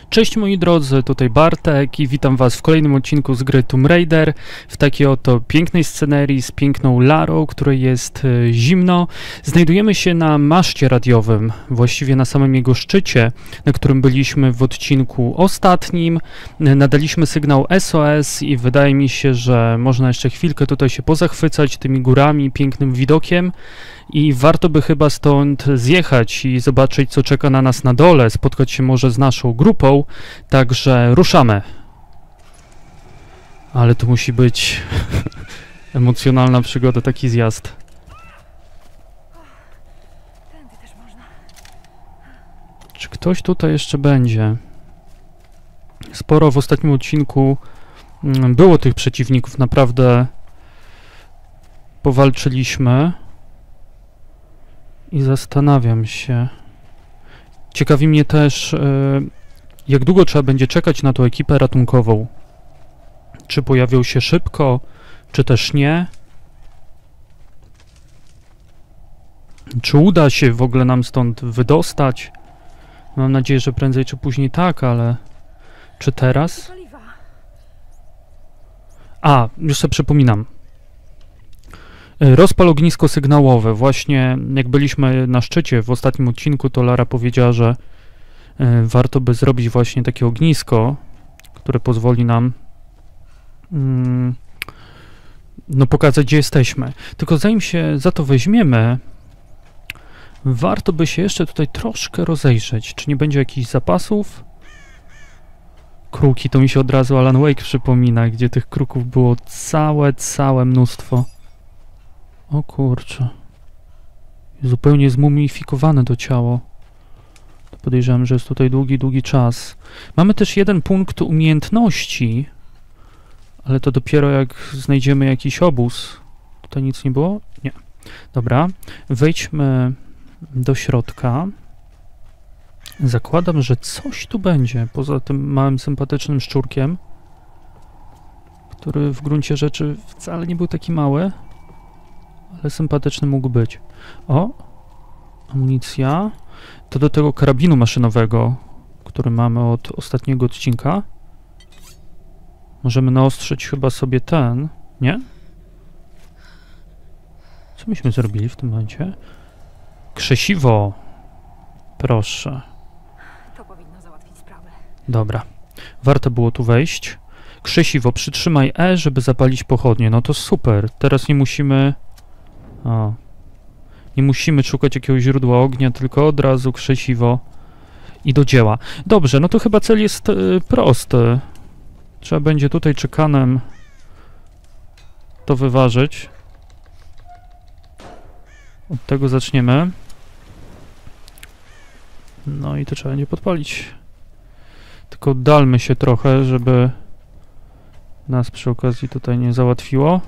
Cześć moi drodzy, tutaj Bartek i witam was w kolejnym odcinku z gry Tomb Raider w takiej oto pięknej scenerii z piękną Larą, której jest zimno. Znajdujemy się na maszcie radiowym, właściwie na samym jego szczycie, na którym byliśmy w odcinku ostatnim. Nadaliśmy sygnał SOS i wydaje mi się, że można jeszcze chwilkę tutaj się pozachwycać tymi górami, pięknym widokiem. I warto by chyba stąd zjechać i zobaczyć, co czeka na nas na dole, spotkać się może z naszą grupą, także ruszamy. Ale to musi być emocjonalna przygoda, taki zjazd. Tędy też można. Czy ktoś tutaj jeszcze będzie? Sporo w ostatnim odcinku było tych przeciwników, naprawdę powalczyliśmy. I zastanawiam się. Ciekawi mnie też, jak długo trzeba będzie czekać na tą ekipę ratunkową. Czy pojawią się szybko, czy też nie. Czy uda się w ogóle nam stąd wydostać? Mam nadzieję, że prędzej czy później tak, ale czy teraz? A, już sobie przypominam. Rozpal ognisko sygnałowe. Właśnie jak byliśmy na szczycie w ostatnim odcinku, to Lara powiedziała, że warto by zrobić właśnie takie ognisko, które pozwoli nam no pokazać, gdzie jesteśmy. Tylko zanim się za to weźmiemy, warto by się jeszcze tutaj troszkę rozejrzeć. Czy nie będzie jakichś zapasów? Kruki, to mi się od razu Alan Wake przypomina, gdzie tych kruków było całe mnóstwo. O kurczę. Zupełnie zmumifikowane to ciało. To podejrzewam, że jest tutaj długi czas. Mamy też jeden punkt umiejętności, ale to dopiero jak znajdziemy jakiś obóz. Tutaj nic nie było? Nie. Dobra. Wejdźmy do środka. Zakładam, że coś tu będzie, poza tym małym, sympatycznym szczurkiem, który w gruncie rzeczy wcale nie był taki mały. Ale sympatyczny mógł być. O! Amunicja. To do tego karabinu maszynowego, który mamy od ostatniego odcinka. Możemy naostrzyć chyba sobie ten. Nie? Co myśmy zrobili w tym momencie? Krzesiwo. Proszę. To powinno załatwić sprawę. Dobra. Warto było tu wejść. Krzesiwo, przytrzymaj E, żeby zapalić pochodnie. No to super. Teraz nie musimy... O. Nie musimy szukać jakiegoś źródła ognia, tylko od razu krzesiwo i do dzieła. Dobrze, no to chyba cel jest prosty. Trzeba będzie tutaj czekanem to wyważyć. Od tego zaczniemy. No i to trzeba będzie podpalić. Tylko oddalmy się trochę, żeby nas przy okazji tutaj nie załatwiło.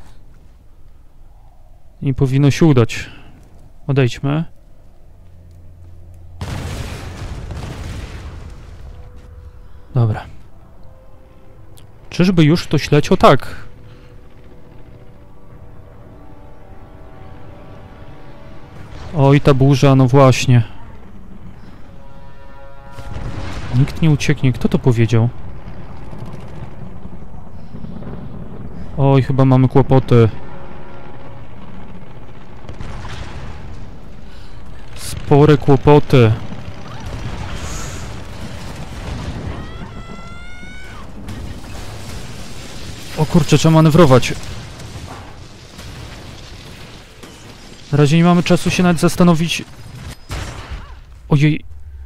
I powinno się udać. Odejdźmy. Dobra. Czyżby już ktoś leciał? Tak. Oj, ta burza, no właśnie. Nikt nie ucieknie. Kto to powiedział? Oj, chyba mamy kłopoty. Spore kłopoty. O kurczę, trzeba manewrować. Na razie nie mamy czasu się nawet zastanowić. Ojej.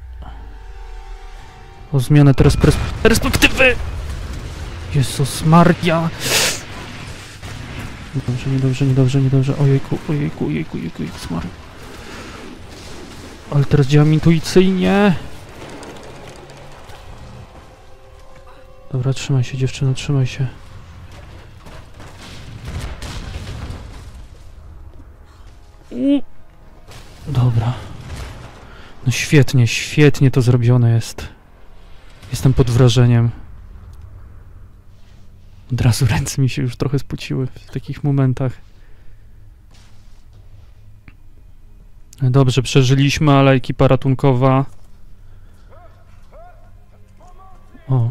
O zmianę teraz perspektywy. Jezus Maria. Niedobrze. Ojejku, Maria. Ale teraz działam intuicyjnie. Dobra, trzymaj się dziewczyno, trzymaj się. Dobra. No świetnie to zrobione jest. Jestem pod wrażeniem. Od razu ręce mi się już trochę spociły w takich momentach. Dobrze, przeżyliśmy, ale ekipa ratunkowa O.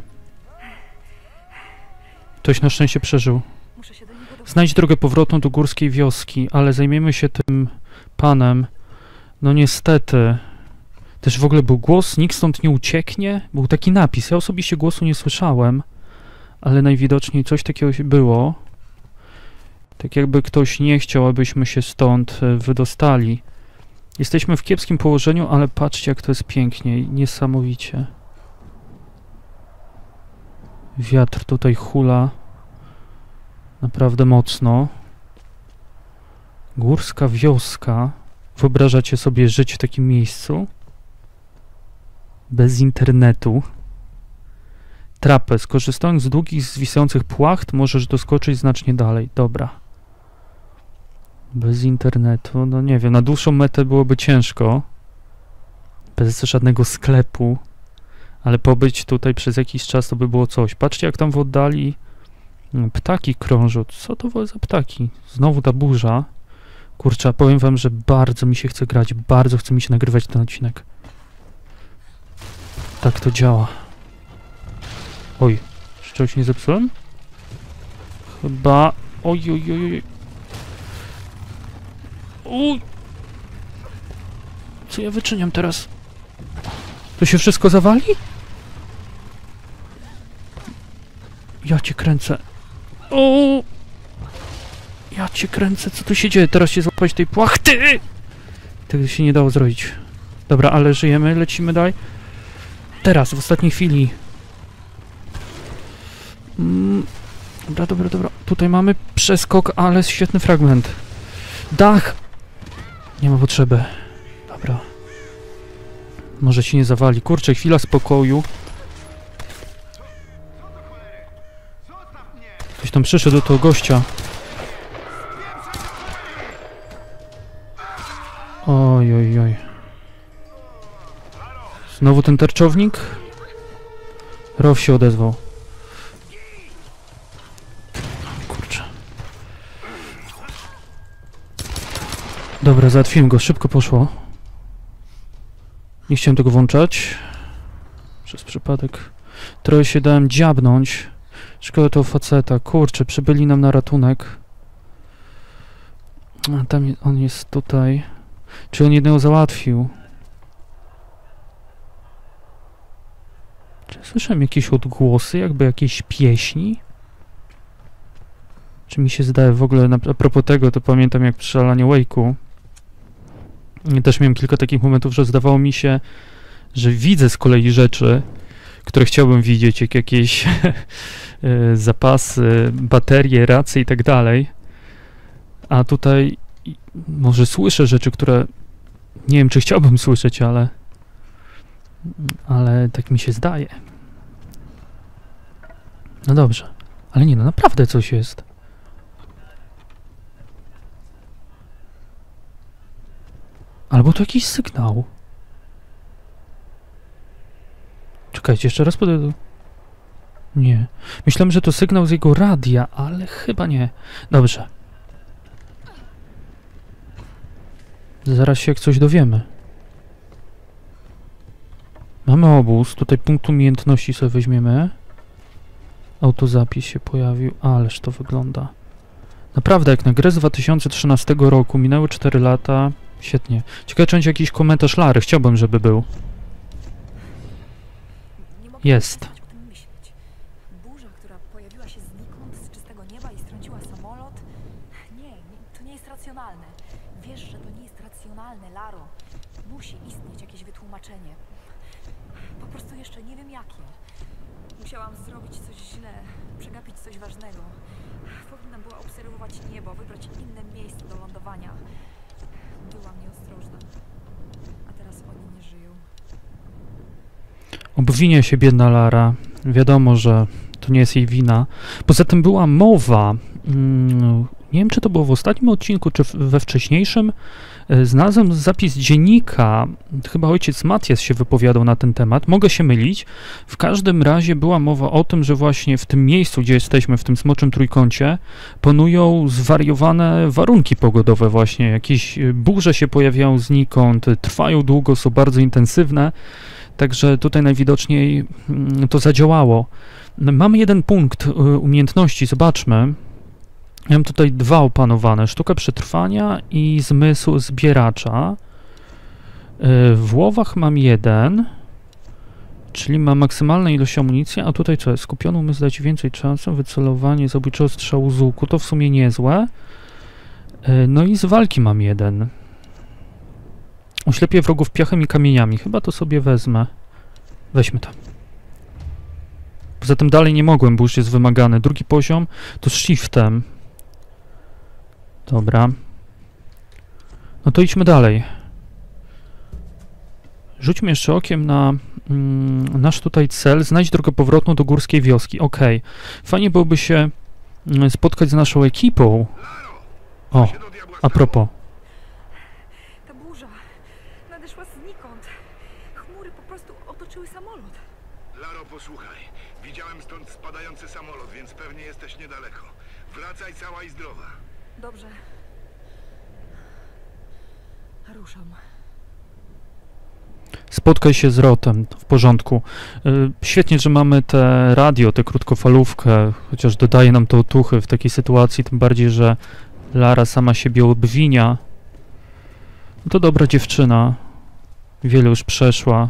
Ktoś na szczęście przeżył. Muszę się do niego dostać. Znajdź drogę powrotną do górskiej wioski, ale zajmiemy się tym panem. No niestety. Też w ogóle był głos, nikt stąd nie ucieknie. Był taki napis. Ja osobiście głosu nie słyszałem, ale najwidoczniej coś takiego się było. Tak jakby ktoś nie chciał, abyśmy się stąd wydostali. Jesteśmy w kiepskim położeniu, ale patrzcie, jak to jest pięknie. Niesamowicie. Wiatr tutaj hula naprawdę mocno. Górska wioska. Wyobrażacie sobie żyć w takim miejscu? Bez internetu. Trapez. Korzystając z długich, zwisających płacht, możesz doskoczyć znacznie dalej. Dobra. Bez internetu, no nie wiem, na dłuższą metę byłoby ciężko. Bez żadnego sklepu. Ale pobyć tutaj przez jakiś czas to by było coś. Patrzcie, jak tam w oddali ptaki krążą. Co to za ptaki? Znowu ta burza. Kurczę, powiem wam, że bardzo mi się chce grać. Bardzo chce mi się nagrywać ten odcinek. Tak to działa. Oj, czy czegoś nie zepsułem? Chyba... Oj, oj, oj, oj. Uj! Co ja wyczyniam teraz? To się wszystko zawali? Ja cię kręcę. O! Ja cię kręcę, co tu się dzieje? Teraz się złapać tej płachty! Tego się nie dało zrobić. Dobra, ale żyjemy, lecimy dalej. Teraz, w ostatniej chwili. Dobra, dobra, dobra. Tutaj mamy przeskok, ale świetny fragment. Dach! Nie ma potrzeby. Dobra. Może się nie zawali. Kurczę, chwila spokoju. Ktoś tam przyszedł do tego gościa. Oj, oj, oj. Znowu ten tarczownik? Row się odezwał. Kurczę. Dobra, załatwiłem go. Szybko poszło. Nie chciałem tego włączać. Przez przypadek. Trochę się dałem dziabnąć. Szkoda tego faceta. Kurczę, przybyli nam na ratunek. A tam on jest tutaj. Czy on jednego załatwił? Czy słyszałem jakieś odgłosy, jakby jakiejś pieśni? Czy mi się zdaje w ogóle, a propos tego, to pamiętam jak przy Alanie Wake'u. Też miałem kilka takich momentów, że zdawało mi się, że widzę z kolei rzeczy, które chciałbym widzieć, jak jakieś zapasy, baterie, racje i tak dalej. A tutaj może słyszę rzeczy, które nie wiem, czy chciałbym słyszeć, ale tak mi się zdaje. No dobrze. Ale nie, no naprawdę coś jest. Albo to jakiś sygnał. Czekajcie, jeszcze raz podejdę. Nie. Myślałem, że to sygnał z jego radia, ale chyba nie. Dobrze. Zaraz się jak coś dowiemy. Mamy obóz. Tutaj punkt umiejętności sobie weźmiemy. Autozapis się pojawił. Ależ to wygląda. Naprawdę, jak na grę z 2013 roku. Minęły 4 lata. Świetnie. Ciekawe, czy będzie jakiś komentarz Lary. Chciałbym, żeby był. Jest. O tym myśleć. Burza, która pojawiła się znikąd, z czystego nieba i strąciła samolot. Nie, to nie jest racjonalne. Wiesz, że to nie jest racjonalne, Laro. Musi istnieć jakieś wytłumaczenie. Po prostu jeszcze nie wiem jakie. Musiałam zrobić coś źle, przegapić coś ważnego. Powinnam była obserwować niebo, wybrać inne miejsce do lądowania. Byłam nieostrożna. A teraz oni nie żyją. Obwinia się biedna Lara. Wiadomo, że to nie jest jej wina. Poza tym była mowa, nie wiem, czy to było w ostatnim odcinku, czy we wcześniejszym, znalazłem zapis dziennika, chyba ojciec Matias się wypowiadał na ten temat, mogę się mylić. W każdym razie była mowa o tym, że właśnie w tym miejscu, gdzie jesteśmy, w tym Smoczym Trójkącie, panują zwariowane warunki pogodowe właśnie, jakieś burze się pojawiają znikąd, trwają długo, są bardzo intensywne. Także tutaj najwidoczniej to zadziałało. Mamy jeden punkt umiejętności, zobaczmy. Ja mam tutaj 2 opanowane, sztuka przetrwania i zmysł zbieracza. W łowach mam 1, czyli mam maksymalną ilość amunicji, a tutaj co jest? Skupioną umysł dać więcej czasu, wycelowanie zabójczego strzału z łuku, to w sumie niezłe. No i z walki mam 1. Oślepię wrogów piachem i kamieniami, chyba to sobie wezmę. Weźmy to. Poza tym dalej nie mogłem, bo już jest wymagany. Drugi poziom to z shiftem. Dobra. No to idźmy dalej. Rzućmy jeszcze okiem na nasz tutaj cel. Znajdź drogę powrotną do górskiej wioski. Okej. Fajnie byłoby się spotkać z naszą ekipą. O, a propos. Ta burza nadeszła znikąd. Chmury po prostu otoczyły samolot. Laro, posłuchaj. Widziałem stąd spadający samolot, więc pewnie jesteś niedaleko. Wracaj cała i zdrowa. Dobrze. Ruszam. Spotkaj się z Rotem, w porządku. Świetnie, że mamy te radio, tę krótkofalówkę, chociaż dodaje nam to otuchy w takiej sytuacji, tym bardziej, że Lara sama siebie obwinia. To dobra dziewczyna. Wiele już przeszła.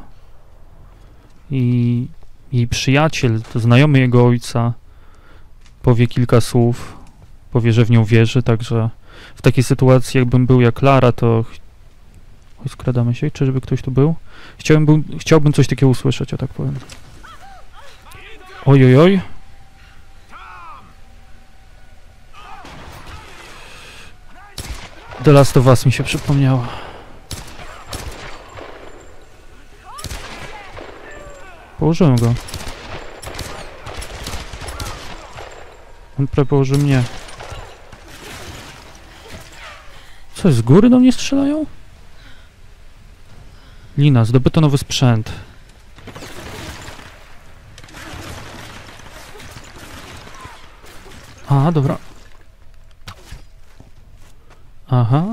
I jej przyjaciel, to znajomy jego ojca, powie kilka słów, powie, że w nią wierzy, także w takiej sytuacji, jakbym był jak Lara, to... Oj, skradamy się, czy żeby ktoś tu był? Chciałbym coś takiego usłyszeć, ja tak powiem. Oj, oj, oj. The Last of Us mi się przypomniało. Położyłem go. On prawie położył mnie. Co, z góry do mnie strzelają? Lina, zdobyto nowy sprzęt. A, dobra. Aha.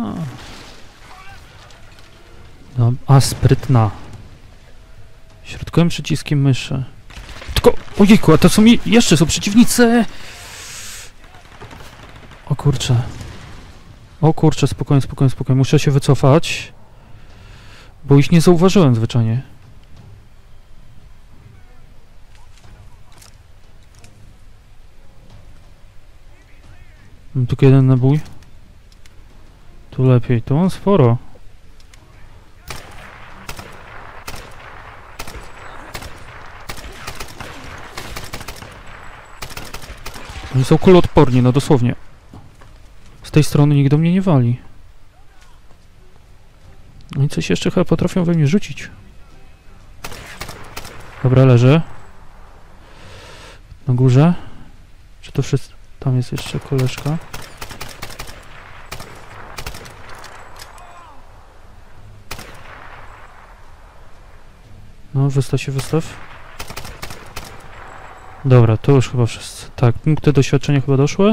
No, a, sprytna. Środkowym przyciskiem myszy. Tylko, ojejku, a to są jeszcze są przeciwnicy! O kurczę. O kurczę, spokojnie, spokojnie, spokojnie. Muszę się wycofać. Bo ich nie zauważyłem zwyczajnie. Mam tylko jeden nabój. Tu lepiej, tu mam sporo. Oni są kuloodporni, no dosłownie. Z tej strony nikt do mnie nie wali. Oni coś jeszcze chyba potrafią we mnie rzucić. Dobra, leży. Na górze. Czy to wszystko? Tam jest jeszcze koleżka. No, wystaw się, wystaw. Dobra, to już chyba wszyscy. Tak, punkty doświadczenia chyba doszły.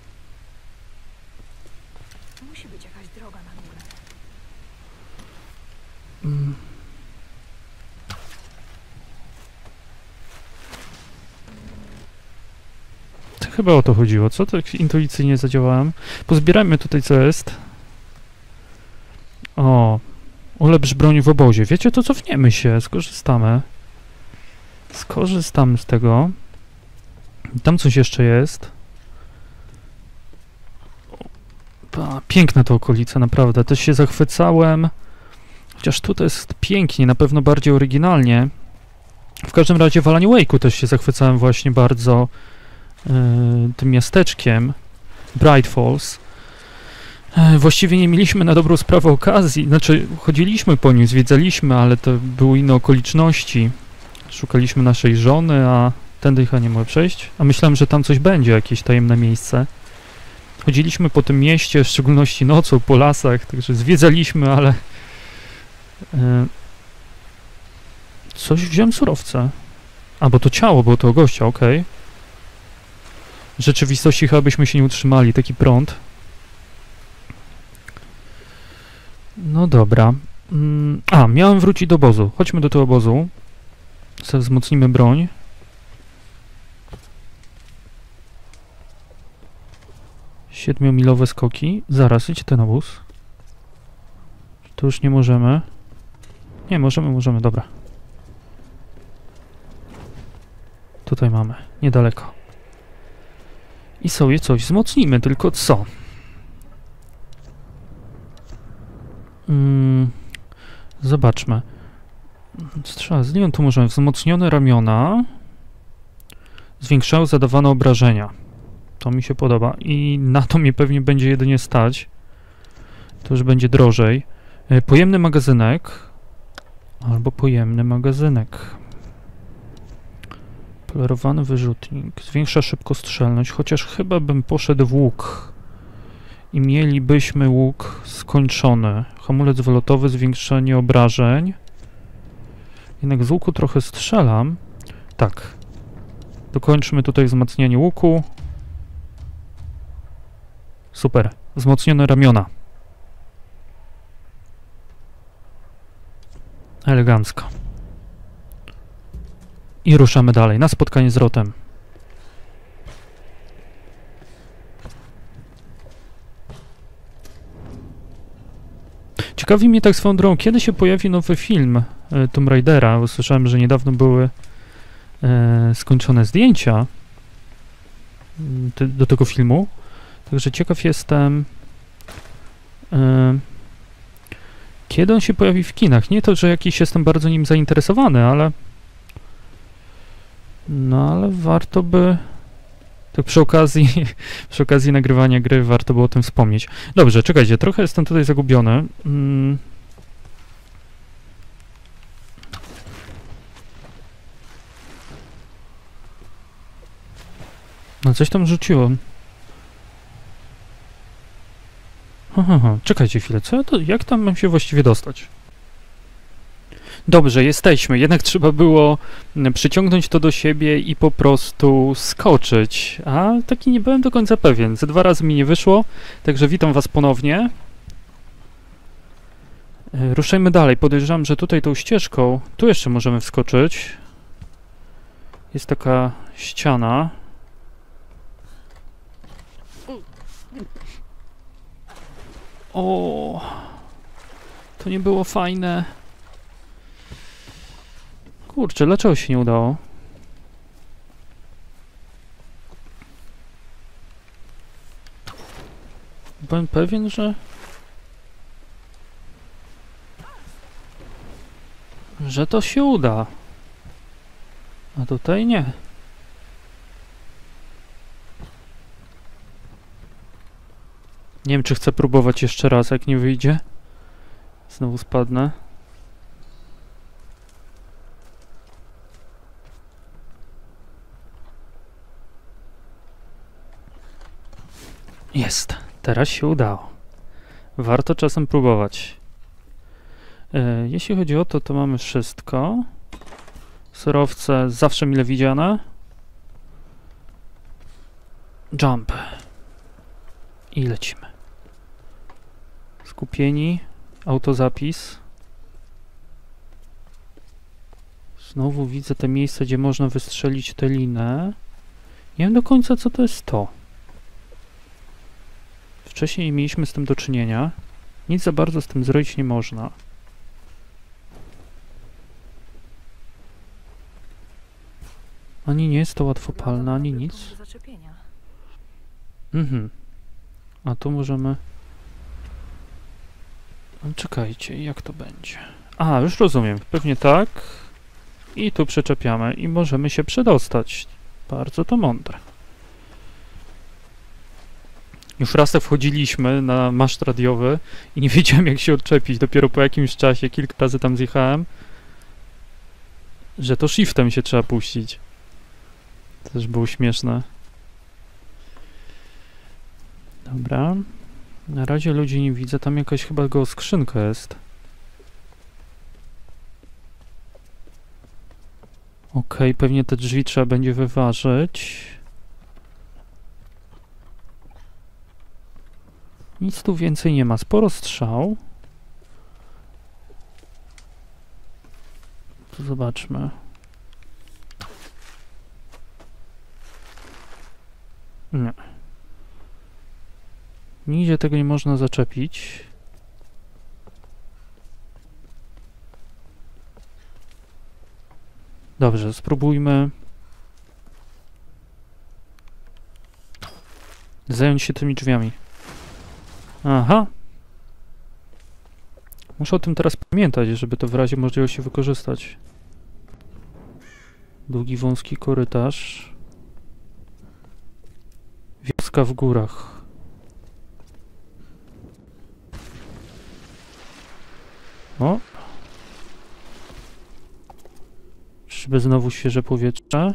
Musi być jakaś droga na górę. To chyba o to chodziło, co? Tak intuicyjnie zadziałałem. Pozbierajmy tutaj, co jest. O, ulepsz broń w obozie. Wiecie, to cofniemy się, skorzystamy. Skorzystam z tego. Tam coś jeszcze jest. Piękna to okolica, naprawdę. Też się zachwycałem. Chociaż tutaj jest pięknie, na pewno bardziej oryginalnie. W każdym razie w Alanie Wake'u też się zachwycałem właśnie bardzo tym miasteczkiem. Bright Falls. Właściwie nie mieliśmy na dobrą sprawę okazji. Znaczy, chodziliśmy po nim, zwiedzaliśmy, ale to były inne okoliczności. Szukaliśmy naszej żony, a tędy chyba nie mogę przejść. A myślałem, że tam coś będzie, jakieś tajemne miejsce. Chodziliśmy po tym mieście, w szczególności nocą, po lasach, także zwiedzaliśmy, ale... Coś wziąłem surowce. A, bo to ciało, było to gościa, okej. W rzeczywistości chyba byśmy się nie utrzymali, taki prąd. No dobra. Miałem wrócić do obozu. Chodźmy do tego obozu. sobie wzmocnimy broń. Siedmiomilowe skoki. Zaraz, idź ten obóz. Tu już nie możemy. Nie, możemy, dobra. Tutaj mamy, niedaleko. I sobie coś wzmocnimy, tylko co? Zobaczmy. Strzała z lią, tu możemy wzmocnione ramiona. Zwiększają zadawane obrażenia. To mi się podoba. I na to mnie pewnie będzie jedynie stać. To już będzie drożej. Pojemny magazynek. Albo pojemny magazynek. Polerowany wyrzutnik. Zwiększa szybkostrzelność, chociaż chyba bym poszedł w łuk. I mielibyśmy łuk skończony. Hamulec wylotowy, zwiększenie obrażeń. Jednak z łuku trochę strzelam. Tak. Dokończmy tutaj wzmacnianie łuku. Super. Wzmocnione ramiona. Elegancko. I ruszamy dalej, na spotkanie z Rotem. Ciekawi mnie tak swoją drogą, kiedy się pojawi nowy film Tomb Raidera. Usłyszałem, że niedawno były skończone zdjęcia do tego filmu. Także ciekaw jestem, kiedy on się pojawi w kinach. Nie to, że jakiś jestem bardzo nim zainteresowany, ale... No, ale warto by... Tak przy okazji nagrywania gry warto było o tym wspomnieć. Dobrze, czekajcie, trochę jestem tutaj zagubiony. No, coś tam rzuciłem. Czekajcie chwilę, jak tam mam się właściwie dostać? Dobrze, jesteśmy. Jednak trzeba było przyciągnąć to do siebie i po prostu skoczyć. A taki nie byłem do końca pewien. Ze 2 razy mi nie wyszło, także witam was ponownie. Ruszajmy dalej. Podejrzewam, że tutaj tą ścieżką, tu jeszcze możemy wskoczyć. Jest taka ściana. O, to nie było fajne. Kurczę, dlaczego się nie udało? Byłem pewien, że to się uda. A tutaj nie. Nie wiem, czy chcę próbować jeszcze raz, jak nie wyjdzie. Znowu spadnę. Jest. Teraz się udało. Warto czasem próbować. Jeśli chodzi o to, to mamy wszystko. Surowce zawsze mile widziane. Jump. I lecimy. Skupieni. Autozapis. Znowu widzę te miejsca, gdzie można wystrzelić tę linę. Nie wiem do końca, co to jest to. Wcześniej nie mieliśmy z tym do czynienia. Nic za bardzo z tym zrobić nie można. Ani nie jest to łatwopalne, ani nic. A tu możemy... Czekajcie, jak to będzie? A, już rozumiem. Pewnie tak. I tu przyczepiamy i możemy się przedostać. Bardzo to mądre. Już raz wchodziliśmy na maszt radiowy i nie wiedziałem, jak się odczepić. Dopiero po jakimś czasie, kilka razy tam zjechałem, że to shiftem się trzeba puścić. To też było śmieszne. Dobra. Na razie ludzi nie widzę. Tam jakaś chyba go skrzynka jest. Okej, pewnie te drzwi trzeba będzie wyważyć. Nic tu więcej nie ma. Sporo strzał. Tu zobaczmy. Nie. Nigdzie tego nie można zaczepić. Dobrze, spróbujmy zająć się tymi drzwiami. Aha. Muszę o tym teraz pamiętać, żeby to w razie możliwości wykorzystać. Długi, wąski korytarz. Wioska w górach. O! Czyżby znowu świeże powietrze?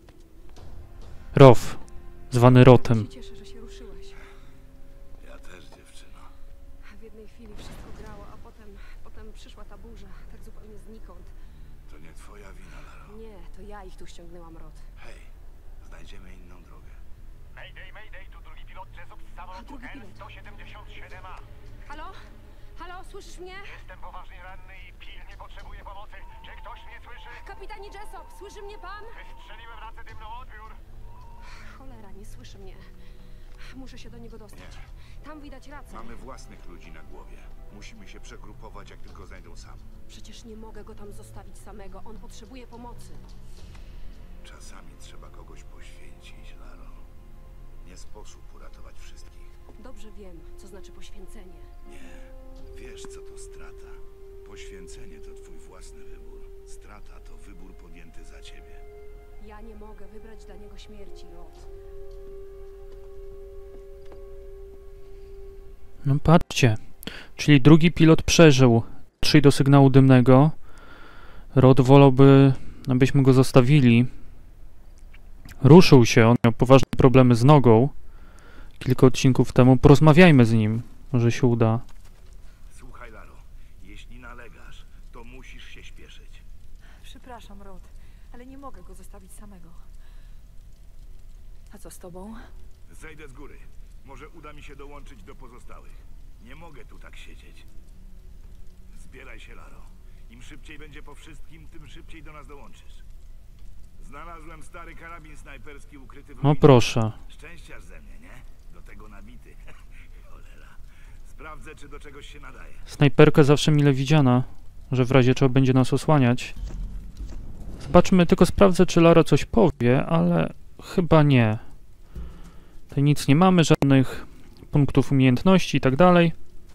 Row, zwany rotem. się cieszę, że się ruszyłeś. Ja też, dziewczyno. W jednej chwili wszystko grało, a potem przyszła ta burza, tak zupełnie znikąd. To nie twoja wina, Laro. Nie, to ja ich tu ściągnęłam, Rod. Hej, znajdziemy inną drogę. Mayday, tu drugi pilot Jessup z samolotu Drugi pilot. L-177A. Halo? Halo, słyszysz mnie? Jestem poważnie ranny i pilnie potrzebuję pomocy. Czy ktoś mnie słyszy? Kapitanie Jessop, słyszy mnie pan? Wystrzeliłem racę dymną, odbiór. Cholera, nie słyszy mnie. Muszę się do niego dostać. Tam widać rację. Mamy własnych ludzi na głowie. Musimy się przegrupować, jak tylko znajdą sam. Przecież nie mogę go tam zostawić samego. On potrzebuje pomocy. Czasami trzeba kogoś poświęcić, Laro. Nie sposób uratować wszystkich. Dobrze wiem, co znaczy poświęcenie. Nie, wiesz co to strata. Poświęcenie to twój własny wybór. Strata to wybór podjęty za ciebie. Ja nie mogę wybrać dla niego śmierci, Rod. No patrzcie. Czyli drugi pilot przeżył. 3 do sygnału dymnego. Rod wolałby, abyśmy go zostawili. Ruszył się, on miał poważne problemy z nogą. Kilka odcinków temu. Porozmawiajmy z nim. Może się uda. Słuchaj, Laro, jeśli nalegasz, to musisz się śpieszyć. Przepraszam, Rod, ale nie mogę go zostawić samego. A co z tobą? Zejdę z góry. Może uda mi się dołączyć do pozostałych. Nie mogę tu tak siedzieć. Zbieraj się, Laro. Im szybciej będzie po wszystkim, tym szybciej do nas dołączysz. Znalazłem stary karabin snajperski ukryty w No ruinie. proszę. Szczęściarz ze mnie, nie? Do tego nabity. Cholera. Sprawdzę, czy do czegoś się nadaje. Snajperka zawsze mile widziana, że w razie czego będzie nas osłaniać. Zobaczmy, tylko sprawdzę, czy Lara coś powie, ale chyba nie. Tutaj nic nie mamy, żadnych punktów umiejętności i tak dalej.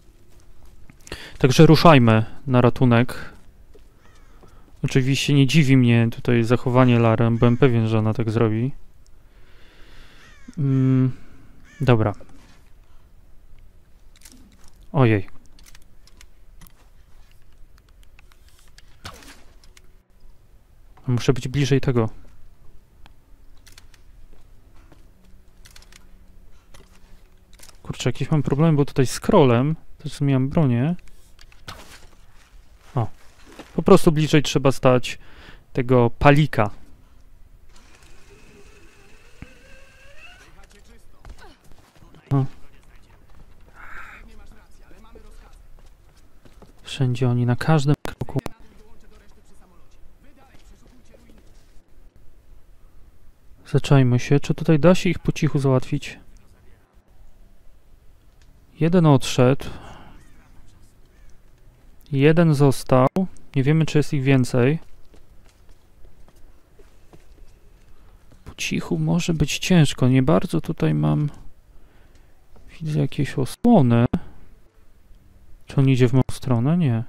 Także ruszajmy na ratunek. Oczywiście nie dziwi mnie tutaj zachowanie Lary, byłem pewien, że ona tak zrobi. Dobra. Ojej. Muszę być bliżej tego. Kurczę, jakiś mam problem, bo tutaj scrollem też zmieniam bronię. O. Po prostu bliżej trzeba stać tego palika. O. Wszędzie oni, na każdym kroku. Zaczajmy się, czy tutaj da się ich po cichu załatwić? Jeden odszedł. Jeden został. Nie wiemy, czy jest ich więcej. Po cichu może być ciężko. Nie bardzo tutaj mam... Widzę jakieś osłony. Czy on idzie w moją stronę? Nie.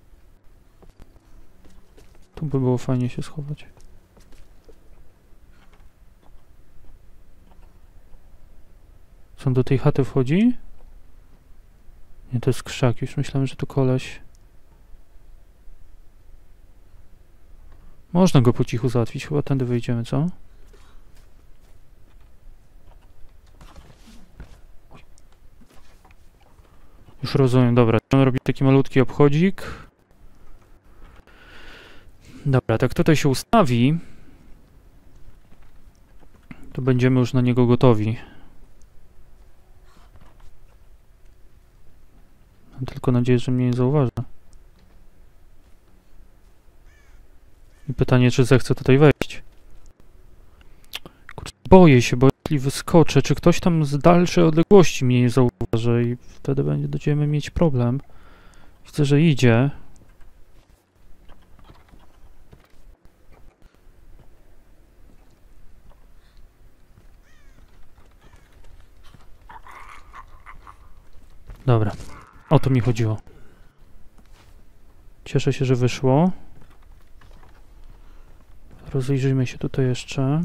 Tu by było fajnie się schować. Co on do tej chaty wchodzi? Nie, to jest krzak. Już myślałem, że to koleś. Można go po cichu załatwić. Chyba tędy wyjdziemy, co? Już rozumiem, dobra. On robi taki malutki obchodzik. Dobra, tak tutaj się ustawi. To będziemy już na niego gotowi. Mam tylko nadzieję, że mnie nie zauważy. I pytanie, czy zechce tutaj wejść. Kurczę, boję się, bo jeśli wyskoczę, czy ktoś tam z dalszej odległości mnie nie zauważy i wtedy będziemy mieć problem. Widzę, że idzie. Dobra, o to mi chodziło. Cieszę się, że wyszło. Rozejrzyjmy się tutaj jeszcze.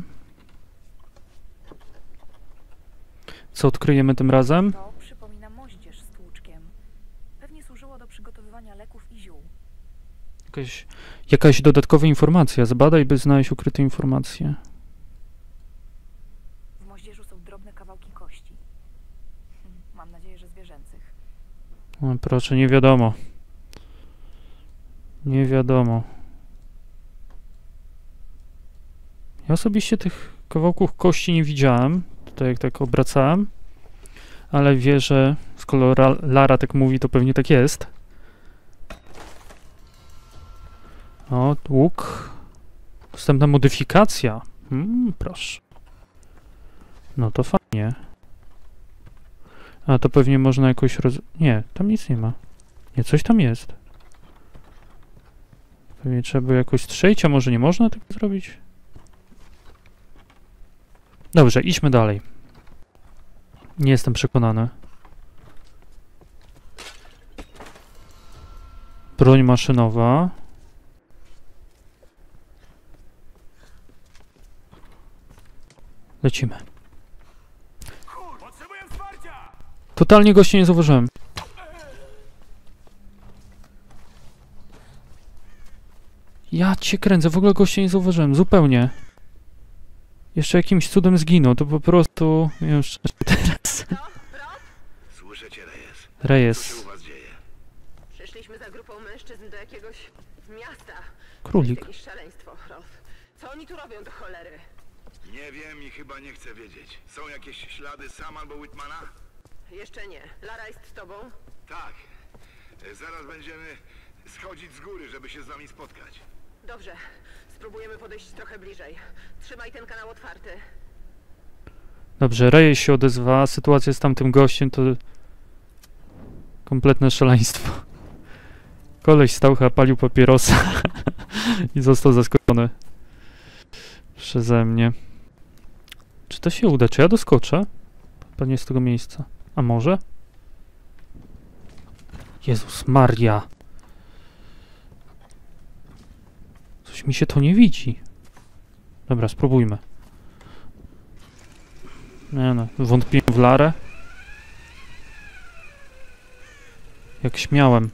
Co odkryjemy tym razem? To przypomina moździerz z tłuczkiem. Pewnie służyło do przygotowywania leków i ziół. Jakaś dodatkowa informacja. Zbadaj, by znaleźć ukryte informacje. W moździerzu są drobne kawałki kości. Mam nadzieję, że zwierzęcych. O, proszę, nie wiadomo. Nie wiadomo. Ja osobiście tych kawałków kości nie widziałem. Tutaj jak tak obracałem. Ale wie, że skoro Lara tak mówi, to pewnie tak jest. O, łuk. Dostępna modyfikacja. Proszę. No to fajnie. A to pewnie można jakoś Nie, tam nic nie ma. Nie, coś tam jest. Pewnie trzeba jakoś strzelić, a może nie można tego zrobić? Dobrze, idźmy dalej. Nie jestem przekonany. Broń maszynowa. Lecimy. Potrzebuję wsparcia! Totalnie gościa nie zauważyłem. Ja cię kręcę, w ogóle gościa nie zauważyłem, zupełnie. Jeszcze jakimś cudem zginął, to po prostu... Nie wiem, szczerze teraz. Słyszę cię, Reyes. Co się Reyes. u was dzieje? Przyszliśmy za grupą mężczyzn do jakiegoś miasta. Królik. Jakieś szaleństwo, Rolf. Co oni tu robią do cholery? Nie wiem i chyba nie chcę wiedzieć. Są jakieś ślady Sam albo Whitmana? Jeszcze nie. Lara jest z tobą? Tak. Zaraz będziemy schodzić z góry, żeby się z nami spotkać. Dobrze. Spróbujemy podejść trochę bliżej. Trzymaj ten kanał otwarty. Dobrze, Reyes się odezwa. Sytuacja z tamtym gościem to... kompletne szaleństwo. Koleś stał, chyba palił papierosa i został zaskoczony przeze mnie. Czy to się uda? Czy ja doskoczę? Pewnie z tego miejsca. A może? Jezus Maria. Coś mi się to nie widzi. Dobra, spróbujmy. Nie no, wątpiłem w Larę. Jak śmiałem.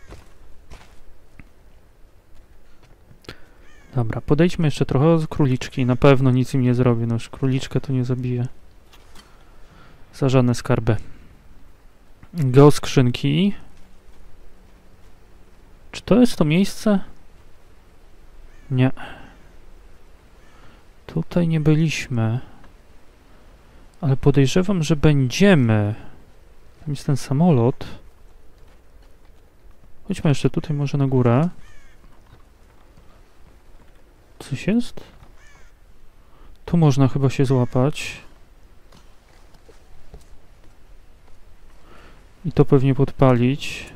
Dobra, podejdźmy jeszcze trochę z króliczki. Na pewno nic im nie zrobię. No już króliczkę to nie zabiję. Za żadne skarby. Geoskrzynki. Czy to jest to miejsce? Nie. Tutaj nie byliśmy. Ale podejrzewam, że będziemy. Tam jest ten samolot. Chodźmy jeszcze tutaj może na górę. Coś jest? Tu można chyba się złapać. I to pewnie podpalić.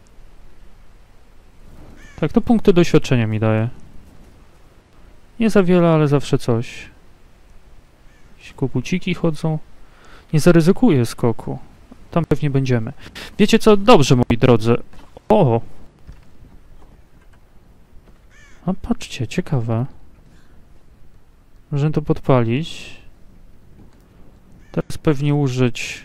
Tak, to punkty doświadczenia mi daje. Nie za wiele, ale zawsze coś. Jakieś koguciki chodzą. Nie zaryzykuję skoku. Tam pewnie będziemy. Wiecie co? Dobrze, moi drodzy. O! A patrzcie, ciekawe. Możemy to podpalić. Teraz pewnie użyć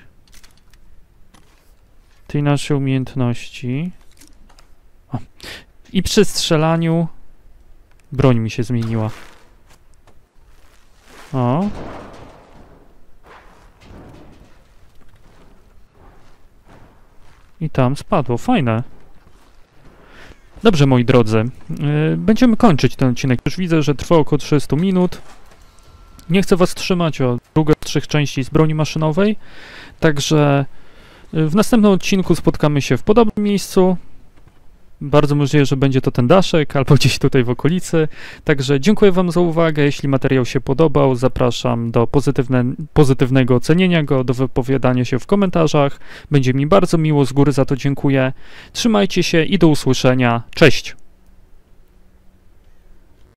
tej naszej umiejętności. O. I przy strzelaniu broń mi się zmieniła. O. I tam spadło. Fajne. Dobrze, moi drodzy. Będziemy kończyć ten odcinek. Już widzę, że trwa około 300 minut. Nie chcę was trzymać o drugą z 3 części z broni maszynowej. Także w następnym odcinku spotkamy się w podobnym miejscu. Bardzo możliwe, że będzie to ten daszek albo gdzieś tutaj w okolicy. Także dziękuję Wam za uwagę. Jeśli materiał się podobał, zapraszam do pozytywnego ocenienia go, do wypowiadania się w komentarzach. Będzie mi bardzo miło, z góry za to dziękuję. Trzymajcie się i do usłyszenia. Cześć!